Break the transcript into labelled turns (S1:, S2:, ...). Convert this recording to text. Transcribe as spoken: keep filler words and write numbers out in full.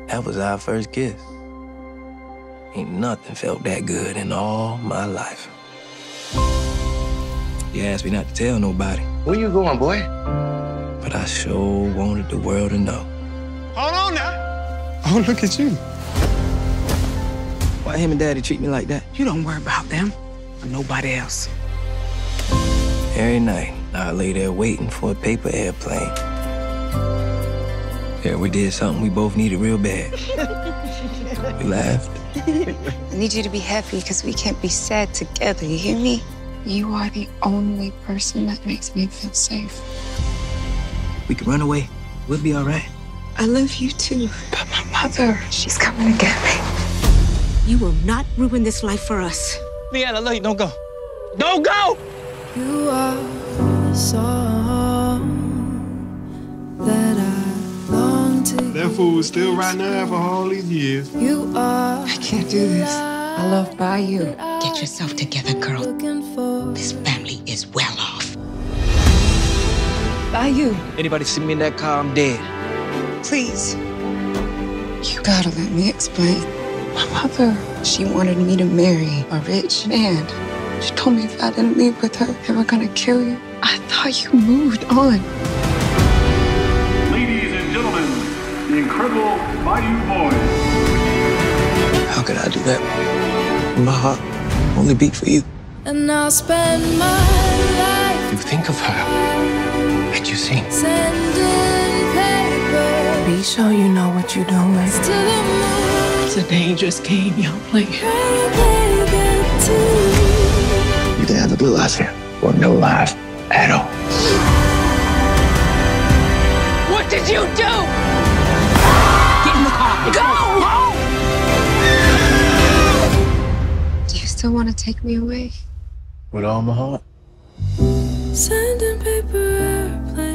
S1: That was our first kiss. Ain't nothing felt that good in all my life. You asked me not to tell nobody.
S2: Where you going, boy?
S1: But I sure wanted the world to know.
S2: Hold on now.
S3: Oh, look at you.
S1: Why him and Daddy treat me like that?
S4: You don't worry about them or nobody else.
S1: Every night, I lay there waiting for a paper airplane. Yeah, we did something we both needed real bad. We laughed.
S5: I need you to be happy because we can't be sad together, you hear me? You are the only person that makes me feel safe.
S1: We can run away. We'll be all right.
S5: I love you too. But my mother, she's coming to get me.
S6: You will not ruin this life for us.
S2: Leanne, I love you. Don't go. Don't go!
S7: You are the song that I long to
S3: That fool was still riding her for all these years.
S7: You are.
S5: I can't do this. I love Bayou.
S6: Get yourself together, girl.
S7: Looking for.
S6: This family is well off.
S5: Bayou,
S1: Anybody see me in that car, I'm dead.
S5: please. You gotta let me explain. My mother, she wanted me to marry a rich man. She told me if I didn't leave with her, they were gonna kill you. I thought you moved on.
S8: Ladies and gentlemen, the incredible Bayou Boys.
S1: How could I do that? My heart only beat for you.
S7: And I'll spend my life.
S2: You think of her, and you sing.
S7: Sending paper.
S4: Be sure you know what you're doing.
S7: To the moon.
S4: It's a dangerous game, young player.
S7: Pray they get to you.
S2: You can have the blue eyes here, or no life at all.
S6: What did you do? Get in the car. Go!
S5: Do you still want to take me away?
S1: With all my heart.
S7: Sending paper airplane.